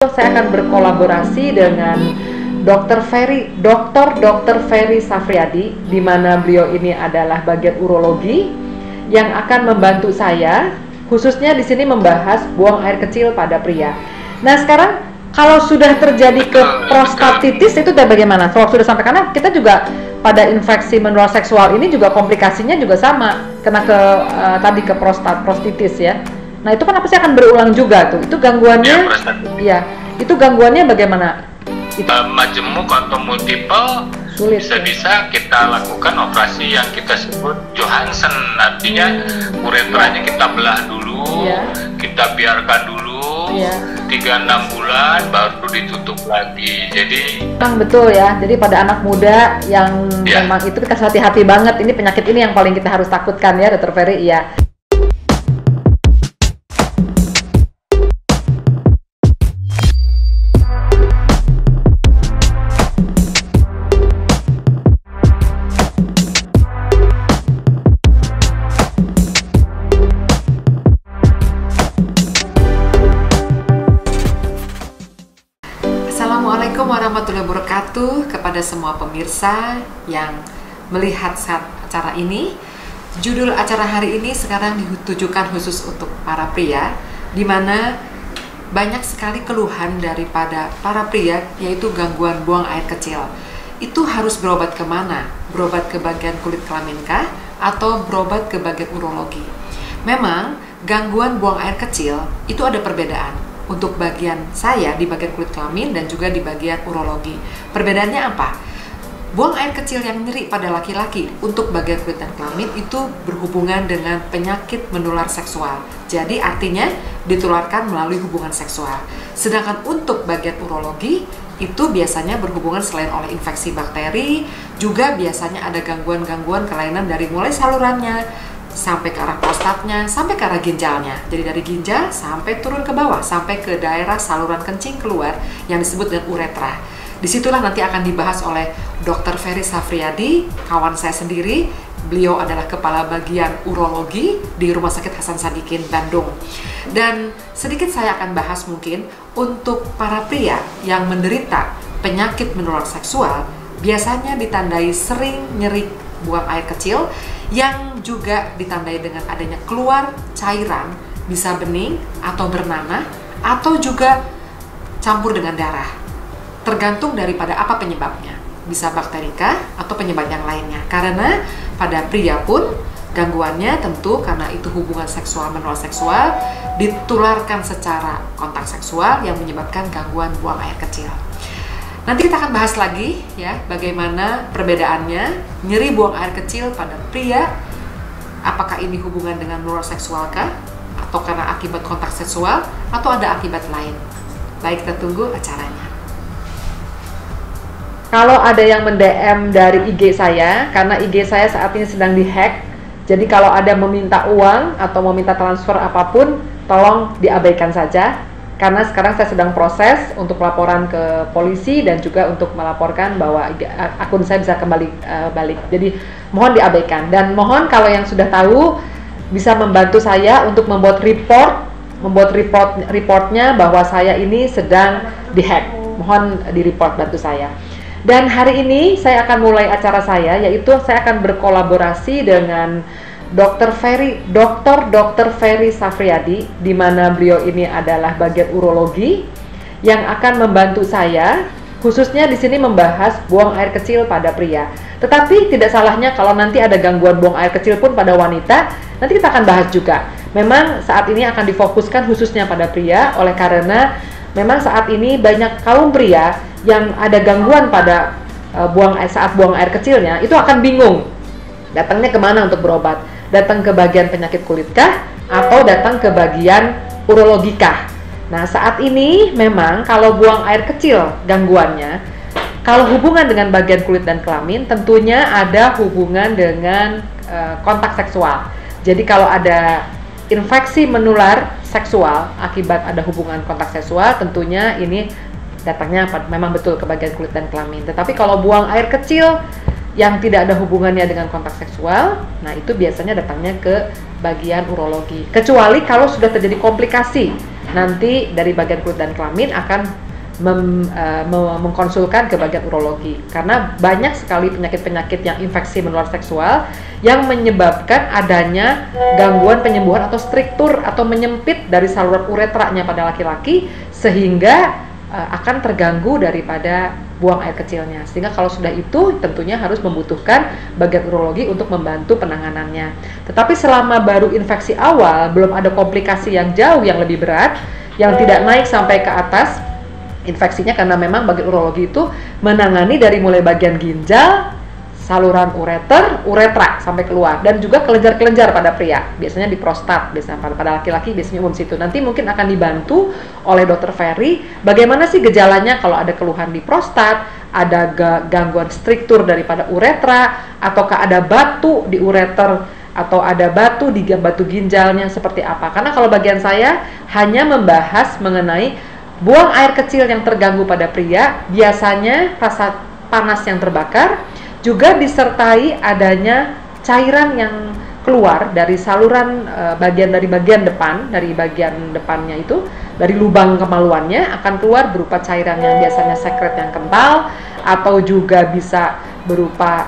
Saya akan berkolaborasi dengan Dr. Ferry Safriadi, di mana beliau ini adalah bagian urologi yang akan membantu saya, khususnya di sini membahas buang air kecil pada pria. Nah, sekarang kalau sudah terjadi ke prostatitis itu bagaimana? Kalau sudah sampai, karena kita juga pada infeksi menular seksual ini juga komplikasinya juga sama, kena ke tadi ke prostatitis ya. Nah, itu kan apa sih, akan berulang juga tuh? Itu gangguannya? Iya. Itu gangguannya bagaimana? Majemuk atau multiple, sulit, bisa kita lakukan operasi yang kita sebut Johansen, artinya uretranya kita belah dulu, kita biarkan dulu 3-6 bulan baru ditutup lagi. Jadi memang betul ya, jadi pada anak muda yang memang itu kita hati-hati banget, ini penyakit ini yang paling kita harus takutkan ya, Dr. Ferry. Iya. Assalamualaikum warahmatullahi wabarakatuh kepada semua pemirsa yang melihat acara ini. Judul acara hari ini sekarang ditujukan khusus untuk para pria, di mana banyak sekali keluhan daripada para pria, yaitu gangguan buang air kecil. Itu harus berobat kemana? Berobat ke bagian kulit kelamin kah? Atau berobat ke bagian urologi? Memang gangguan buang air kecil itu ada perbedaan. Untuk bagian saya di bagian kulit kelamin dan juga di bagian urologi. Perbedaannya apa? Buang air kecil yang nyeri pada laki-laki untuk bagian kulit dan kelamin itu berhubungan dengan penyakit menular seksual. Jadi artinya ditularkan melalui hubungan seksual. Sedangkan untuk bagian urologi itu biasanya berhubungan selain oleh infeksi bakteri, juga biasanya ada gangguan-gangguan kelainan dari mulai salurannya, sampai ke arah prostatnya, sampai ke arah ginjalnya. Jadi dari ginjal sampai turun ke bawah, sampai ke daerah saluran kencing keluar yang disebut dengan uretra. Disitulah nanti akan dibahas oleh Dr. Ferry Safriadi, kawan saya sendiri. Beliau adalah kepala bagian urologi di Rumah Sakit Hasan Sadikin, Bandung. Dan sedikit saya akan bahas mungkin untuk para pria yang menderita penyakit menular seksual, biasanya ditandai sering nyeri buang air kecil, yang juga ditandai dengan adanya keluar cairan, bisa bening atau bernanah, atau juga campur dengan darah. Tergantung daripada apa penyebabnya. Bisa bakterika atau penyebab yang lainnya. Karena pada pria pun gangguannya tentu karena itu hubungan seksual menular seksual, ditularkan secara kontak seksual yang menyebabkan gangguan buang air kecil. Nanti kita akan bahas lagi ya, bagaimana perbedaannya nyeri buang air kecil pada pria, apakah ini hubungan dengan menular seksual kah, atau karena akibat kontak seksual, atau ada akibat lain. Baik, kita tunggu acaranya. Kalau ada yang mend-DM dari IG saya, karena IG saya saat ini sedang dihack, jadi kalau ada meminta uang atau meminta transfer apapun, tolong diabaikan saja. Karena sekarang saya sedang proses untuk laporan ke polisi dan juga untuk melaporkan bahwa akun saya bisa kembali balik. Jadi mohon diabaikan, dan mohon kalau yang sudah tahu bisa membantu saya untuk membuat reportnya bahwa saya ini sedang dihack. Mohon di-report, bantu saya. Dan hari ini saya akan mulai acara saya, yaitu saya akan berkolaborasi dengan Dr. Ferry Safriadi, di mana beliau ini adalah bagian urologi yang akan membantu saya, khususnya di sini membahas buang air kecil pada pria. Tetapi tidak salahnya kalau nanti ada gangguan buang air kecil pun pada wanita, nanti kita akan bahas juga. Memang saat ini akan difokuskan khususnya pada pria, oleh karena memang saat ini banyak kaum pria yang ada gangguan pada saat buang air kecilnya, itu akan bingung datangnya kemana untuk berobat. Datang ke bagian penyakit kulit kah, atau datang ke bagian urologi kah? Nah, saat ini memang kalau buang air kecil gangguannya, kalau hubungan dengan bagian kulit dan kelamin, tentunya ada hubungan dengan kontak seksual. Jadi kalau ada infeksi menular seksual akibat ada hubungan kontak seksual, tentunya ini datangnya memang betul ke bagian kulit dan kelamin. Tetapi kalau buang air kecil yang tidak ada hubungannya dengan kontak seksual, nah itu biasanya datangnya ke bagian urologi. Kecuali kalau sudah terjadi komplikasi nanti dari bagian kulit dan kelamin akan mengkonsulkan ke bagian urologi, karena banyak sekali penyakit-penyakit yang infeksi menular seksual yang menyebabkan adanya gangguan penyembuhan atau struktur atau menyempit dari saluran uretranya pada laki-laki, sehingga akan terganggu daripada buang air kecilnya. Sehingga kalau sudah itu tentunya harus membutuhkan bagian urologi untuk membantu penanganannya. Tetapi selama baru infeksi awal, belum ada komplikasi yang jauh yang lebih berat, yang tidak naik sampai ke atas infeksinya, karena memang bagian urologi itu menangani dari mulai bagian ginjal, saluran uretra sampai keluar, dan juga kelenjar-kelenjar pada pria, biasanya di prostat, biasanya pada laki-laki biasanya umum situ. Nanti mungkin akan dibantu oleh Dr. Ferry bagaimana sih gejalanya kalau ada keluhan di prostat, ada gangguan struktur daripada uretra, ataukah ada batu di ureter, atau ada batu di batu ginjalnya seperti apa. Karena kalau bagian saya hanya membahas mengenai buang air kecil yang terganggu pada pria, biasanya rasa panas yang terbakar, juga disertai adanya cairan yang keluar dari saluran bagian depan, dari bagian depannya itu, dari lubang kemaluannya akan keluar berupa cairan yang biasanya sekret yang kental, atau juga bisa berupa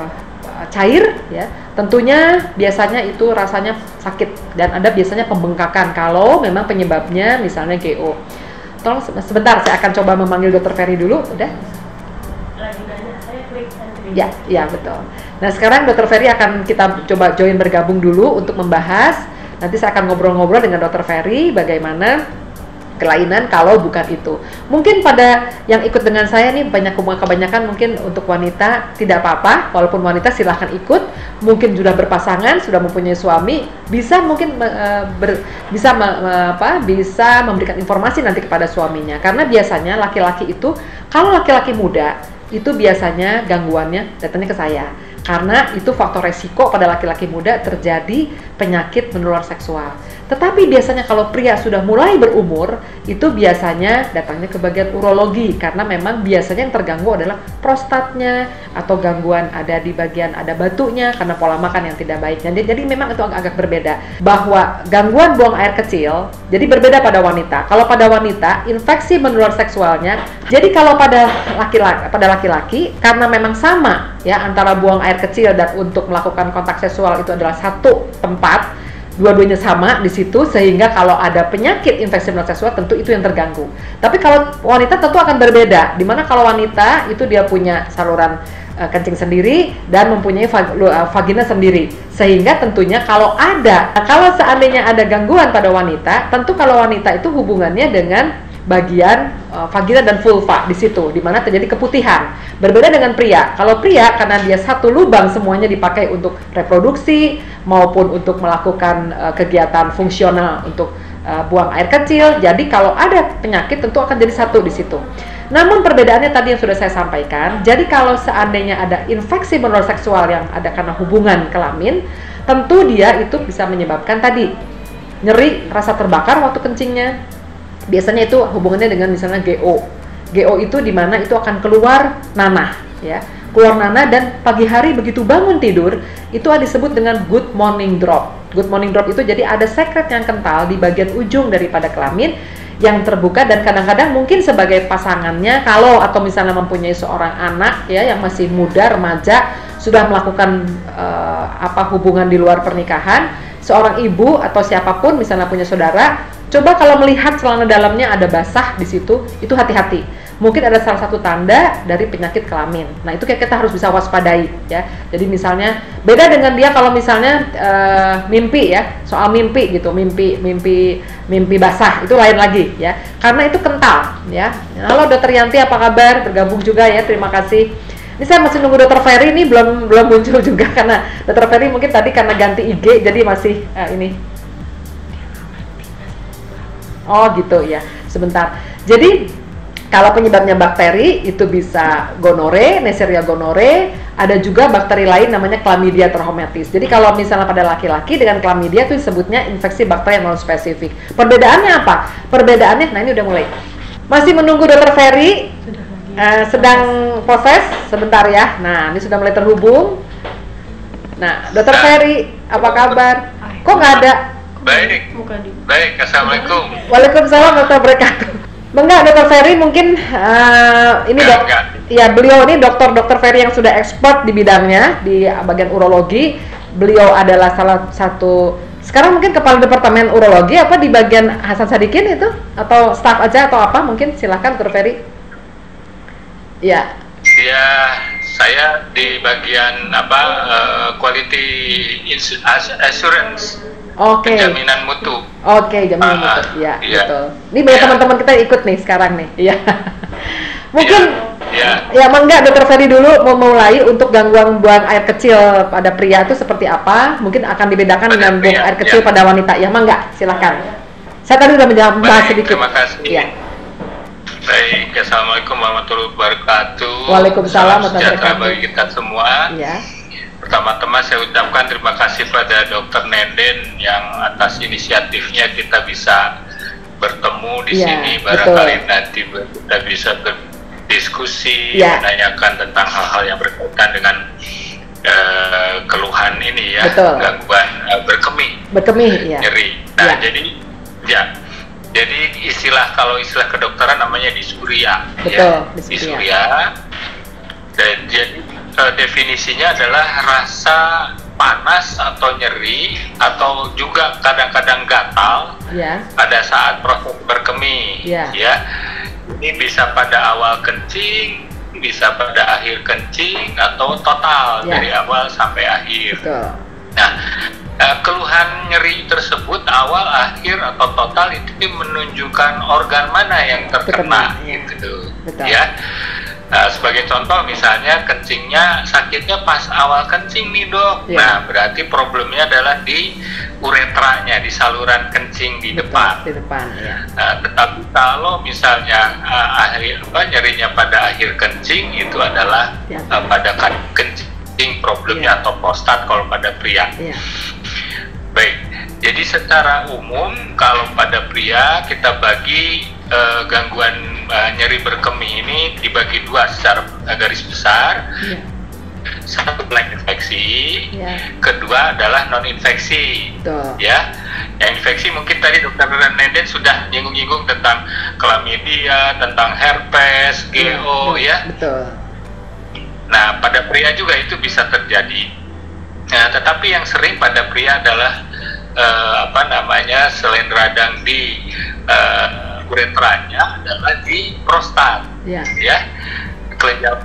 cair, ya. Tentunya biasanya itu rasanya sakit dan ada biasanya pembengkakan kalau memang penyebabnya misalnya GO. Tolong sebentar, saya akan coba memanggil Dr. Ferry dulu. Udah? Lagi nanya, saya klik and Ya, ya betul. Nah sekarang Dr. Ferry akan kita coba join bergabung dulu untuk membahas. Nanti saya akan ngobrol-ngobrol dengan Dr. Ferry bagaimana kelainan kalau bukan itu. Mungkin pada yang ikut dengan saya nih kebanyakan mungkin untuk wanita tidak apa-apa, walaupun wanita silahkan ikut. Mungkin sudah berpasangan, sudah mempunyai suami, bisa mungkin bisa memberikan informasi nanti kepada suaminya. Karena biasanya laki-laki itu, kalau laki-laki muda itu biasanya gangguannya datangnya ke saya. Karena itu faktor resiko pada laki-laki muda terjadi penyakit menular seksual. Tetapi biasanya kalau pria sudah mulai berumur, itu biasanya datangnya ke bagian urologi, karena memang biasanya yang terganggu adalah prostatnya, atau gangguan ada di bagian ada batunya karena pola makan yang tidak baik. Jadi memang itu agak berbeda. Bahwa gangguan buang air kecil, jadi berbeda pada wanita. Kalau pada wanita, infeksi menular seksualnya, jadi kalau pada laki-laki karena memang sama ya antara buang air kecil dan untuk melakukan kontak seksual itu adalah satu tempat, dua-duanya sama di situ, sehingga kalau ada penyakit infeksi menular seksual tentu itu yang terganggu. Tapi kalau wanita tentu akan berbeda, dimana kalau wanita itu dia punya saluran kencing sendiri dan mempunyai vagina sendiri, sehingga tentunya kalau seandainya ada gangguan pada wanita, tentu kalau wanita itu hubungannya dengan bagian vagina dan vulva di situ, di mana terjadi keputihan. Berbeda dengan pria. Kalau pria karena dia satu lubang semuanya dipakai untuk reproduksi maupun untuk melakukan kegiatan fungsional untuk buang air kecil. Jadi kalau ada penyakit tentu akan jadi satu di situ. Namun perbedaannya tadi yang sudah saya sampaikan. Jadi kalau seandainya ada infeksi menular seksual yang ada karena hubungan kelamin, tentu dia itu bisa menyebabkan tadi nyeri, rasa terbakar waktu kencingnya. Biasanya itu hubungannya dengan misalnya GO. GO itu dimana itu akan keluar nanah, ya, keluar nanah, dan pagi hari begitu bangun tidur itu disebut dengan good morning drop. Good morning drop itu jadi ada sekret yang kental di bagian ujung daripada kelamin yang terbuka, dan kadang-kadang mungkin sebagai pasangannya kalau atau misalnya mempunyai seorang anak ya yang masih muda remaja sudah melakukan hubungan di luar pernikahan, seorang ibu atau siapapun misalnya punya saudara, coba kalau melihat celana dalamnya ada basah di situ, itu hati-hati. Mungkin ada salah satu tanda dari penyakit kelamin. Nah, itu kita harus bisa waspadai ya. Jadi misalnya beda dengan dia kalau misalnya mimpi ya, soal mimpi gitu, mimpi basah itu lain lagi ya. Karena itu kental ya. Halo Dr. Yanti, apa kabar? Bergabung juga ya. Terima kasih. Ini saya masih nunggu Dr. Ferry, ini belum muncul juga karena Dr. Ferry mungkin tadi karena ganti IG jadi masih ini. Oh gitu ya, sebentar. Jadi kalau penyebabnya bakteri itu bisa gonore, Neisseria gonore, ada juga bakteri lain namanya Chlamydia trachomatis. Jadi kalau misalnya pada laki-laki dengan Chlamydia itu disebutnya infeksi bakteri yang non spesifik. Perbedaannya apa? Perbedaannya, nah ini udah mulai. Masih menunggu Dr. Ferry, sedang proses, sebentar ya. Nah ini sudah mulai terhubung. Nah Dr. Ferry, apa kabar? Kok nggak ada? Baik. Baik, assalamualaikum. Waalaikumsalam warahmatullahi wabarakatuh. Enggak, Dokter Ferry mungkin ini ya beliau ini dokter Ferry yang sudah expert di bidangnya di bagian urologi. Beliau adalah salah satu sekarang mungkin kepala departemen urologi apa di bagian Hasan Sadikin itu atau staff aja atau apa mungkin silakan Dokter Ferry. Ya. Ya, saya di bagian quality assurance. Oke. Jaminan mutu. Oke, jaminan mutu. Ya, iya. Betul. Ini banyak teman-teman kita ikut nih sekarang nih. Iya. Mungkin ya enggak Dokter Ferry dulu mau mulai untuk gangguan buang air kecil pada pria itu seperti apa? Mungkin akan dibedakan dengan buang air kecil pada wanita. Ya, enggak, silakan. Saya tadi sudah bahas sedikit. Terima kasih. Ya. Baik, assalamualaikum warahmatullahi wabarakatuh. Waalaikumsalam warahmatullahi wabarakatuh. Bagi kita semua. Ya. Pertama-tama saya ucapkan terima kasih pada Dr. Nenden yang atas inisiatifnya kita bisa bertemu di sini. Barangkali nanti kita bisa berdiskusi, menanyakan tentang hal-hal yang berkaitan dengan keluhan ini ya, gangguan berkemih, nyeri. Nah, jadi kalau istilah kedokteran namanya disuria. Betul, ya, disuria. Dan jadi definisinya adalah rasa panas atau nyeri atau juga kadang-kadang gatal pada saat proses berkemih. Ya, ini bisa pada awal kencing, bisa pada akhir kencing atau total dari awal sampai akhir. Nah, keluhan nyeri tersebut awal, akhir atau total itu menunjukkan organ mana yang terkena, gitu, ya. Sebagai contoh misalnya kencingnya sakitnya pas awal kencing nih dok, nah berarti problemnya adalah di uretranya, di saluran kencing di depan. Tetapi kalau misalnya nyerinya pada akhir kencing itu adalah pada kencing problemnya atau prostat kalau pada pria. Baik, jadi secara umum kalau pada pria kita bagi gangguan nyeri berkemih ini dibagi dua secara garis besar. Satu infeksi, kedua adalah non infeksi. Ya, yang infeksi mungkin tadi Dokter Nenden sudah nyinggung-nyinggung tentang chlamydia, tentang herpes, GO, ya. Nah, pada pria juga itu bisa terjadi. Nah, tetapi yang sering pada pria adalah selain radang di uretranya adalah di prostat, kelenjar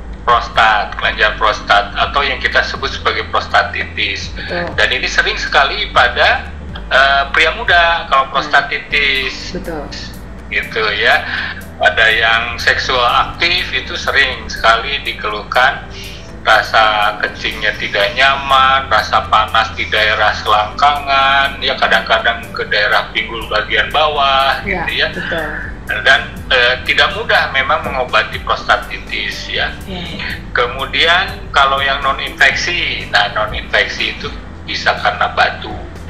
prostat atau yang kita sebut sebagai prostatitis. Dan ini sering sekali pada pria muda kalau prostatitis, gitu ya. Pada yang seksual aktif itu sering sekali dikeluhkan rasa kencingnya tidak nyaman, rasa panas di daerah selangkangan, ya kadang-kadang ke daerah pinggul bagian bawah, gitu ya. Dan tidak mudah memang mengobati prostatitis ya. Kemudian kalau yang non infeksi, nah non infeksi itu bisa karena batu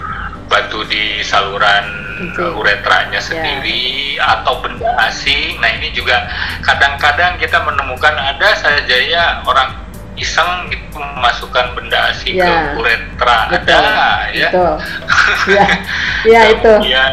di saluran uretranya sendiri atau benda asing. Nah ini juga kadang-kadang kita menemukan ada saja ya orang iseng gitu memasukkan benda asing ke uretra, ada ya. Itu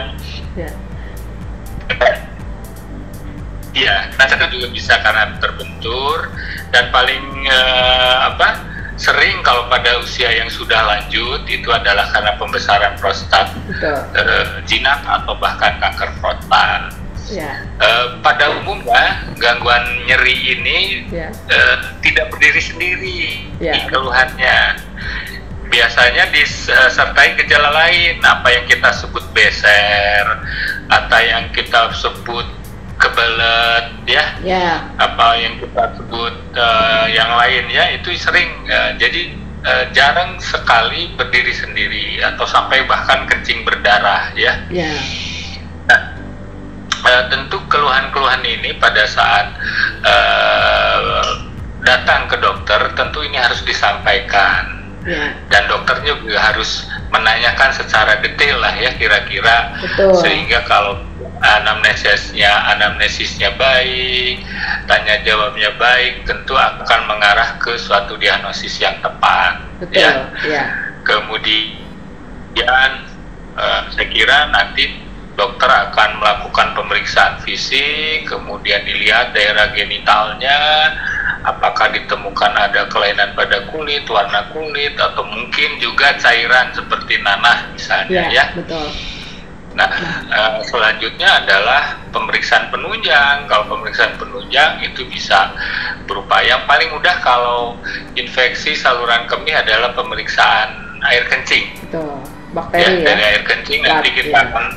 nah juga bisa karena terbentur dan paling sering kalau pada usia yang sudah lanjut itu adalah karena pembesaran prostat jinak atau bahkan kanker prostat. Pada umumnya gangguan nyeri ini tidak berdiri sendiri keluhannya. Biasanya disertai gejala lain, apa yang kita sebut beser atau yang kita sebut kebelet apa yang kita sebut yang lain ya, itu sering jadi jarang sekali berdiri sendiri atau sampai bahkan kencing berdarah ya. Tentu keluhan-keluhan ini pada saat datang ke dokter tentu ini harus disampaikan dan dokternya juga harus menanyakan secara detail lah ya kira-kira, sehingga kalau anamnesisnya baik, tanya jawabnya baik, tentu akan mengarah ke suatu diagnosis yang tepat. Kemudian Saya kira nanti dokter akan melakukan pemeriksaan fisik, kemudian dilihat daerah genitalnya, apakah ditemukan ada kelainan pada kulit, warna kulit, atau mungkin juga cairan seperti nanah misalnya, ya. Betul. Nah, selanjutnya adalah pemeriksaan penunjang. Kalau pemeriksaan penunjang itu bisa berupa, yang paling mudah kalau infeksi saluran kemih adalah pemeriksaan air kencing. Betul. Bakteri ya. Dari air kencing nanti kita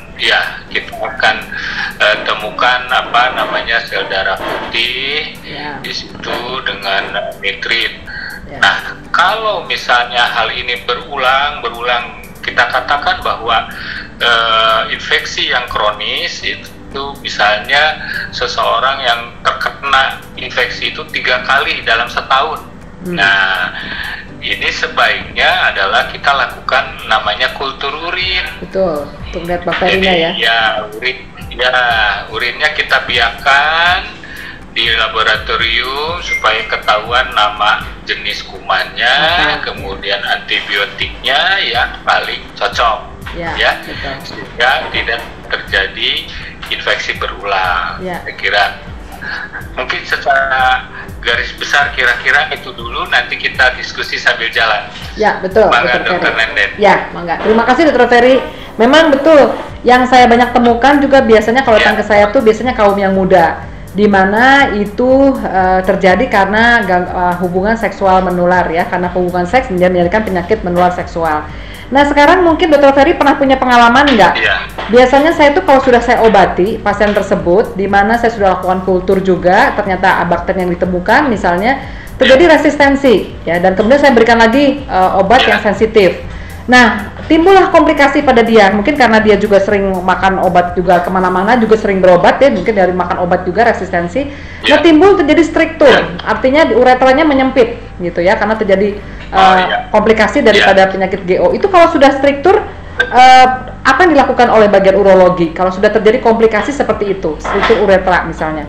akan temukan apa namanya sel darah putih di situ dengan nitrit. Nah, kalau misalnya hal ini berulang, kita katakan bahwa infeksi yang kronis itu misalnya seseorang yang terkena infeksi itu 3 kali dalam setahun. Nah, ini sebaiknya adalah kita lakukan namanya kultur urin. Betul, untuk lihat bakterinya. Jadi, urinnya kita biarkan di laboratorium supaya ketahuan nama jenis kumannya, kemudian antibiotiknya yang paling cocok, sehingga tidak terjadi infeksi berulang. Saya kira mungkin secara garis besar kira-kira itu dulu, nanti kita diskusi sambil jalan. Ya, betul. Mangga Dr. Nenden. Ya, mangga. Terima kasih Dr. Ferry. Memang betul, yang saya banyak temukan juga biasanya kalau datang ke saya tuh biasanya kaum yang muda, di mana itu terjadi karena hubungan seksual menular ya, karena hubungan seks menjadikan penyakit menular seksual. Nah, sekarang mungkin Dr. Ferry pernah punya pengalaman nggak? Biasanya saya tuh kalau sudah saya obati pasien tersebut, di mana saya sudah lakukan kultur juga, ternyata bakteri yang ditemukan misalnya terjadi resistensi ya, dan kemudian saya berikan lagi obat yang sensitif. Nah, timbullah komplikasi pada dia, mungkin karena dia juga sering makan obat juga kemana-mana, juga sering berobat ya, mungkin dari makan obat juga resistensi. Nah, timbul terjadi struktur, artinya uretranya menyempit gitu ya, karena terjadi komplikasi daripada penyakit GO. Itu kalau sudah struktur, apa yang dilakukan oleh bagian urologi kalau sudah terjadi komplikasi seperti itu, struktur uretra misalnya?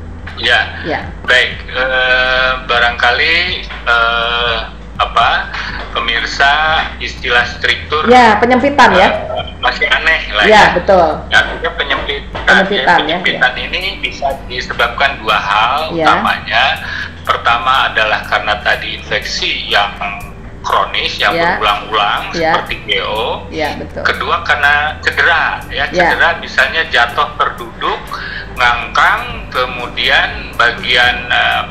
Baik, barangkali pemirsa istilah struktur penyempitan masih aneh lah betul. Artinya penyempitan ini bisa disebabkan 2 hal utamanya. Pertama adalah karena tadi infeksi yang kronis yang berulang-ulang seperti GO. Betul. Kedua karena cedera cedera misalnya jatuh terduduk, ngangkang, kemudian bagian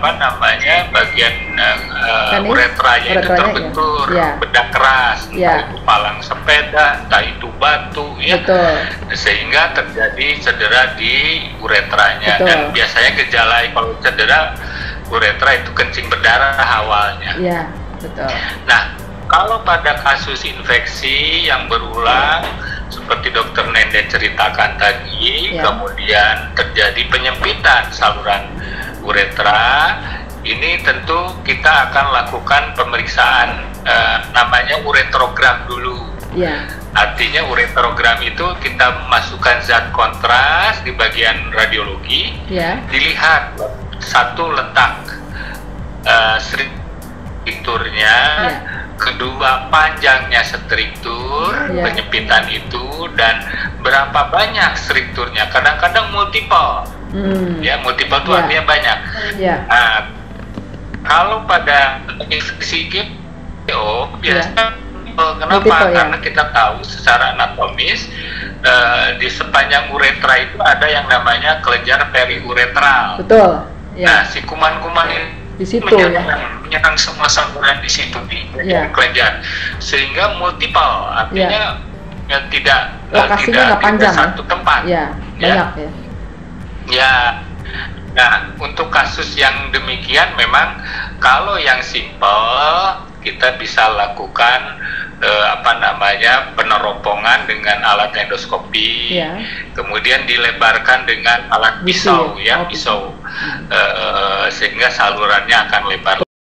uretranya itu terbentur, bedak keras, entah itu palang sepeda, entah itu batu sehingga terjadi cedera di uretranya. Dan biasanya gejala kalau cedera uretra itu kencing berdarah awalnya. Betul. Nah, kalau pada kasus infeksi yang berulang seperti Dr. Nenden ceritakan tadi, kemudian terjadi penyempitan saluran uretra, ini tentu kita akan lakukan pemeriksaan namanya uretrogram dulu. Artinya uretrogram itu kita masukkan zat kontras di bagian radiologi, dilihat satu letak strukturnya, kedua panjangnya struktur penyempitan itu, dan berapa banyak strukturnya. Kadang-kadang multiple, multiple itu artinya banyak. Nah, kalau pada infeksi GO biasanya kenapa? Karena kita tahu secara anatomis di sepanjang uretra itu ada yang namanya kelenjar periuretral. Nah, si kuman-kuman ini di situ menyerang semua saluran di situ di kelenjar, sehingga multiple, artinya tidak panjang satu tempat. Banyak Nah, untuk kasus yang demikian memang kalau yang simple kita bisa lakukan peneropongan dengan alat endoskopi, kemudian dilebarkan dengan alat pisau, pisau, sehingga salurannya akan lebar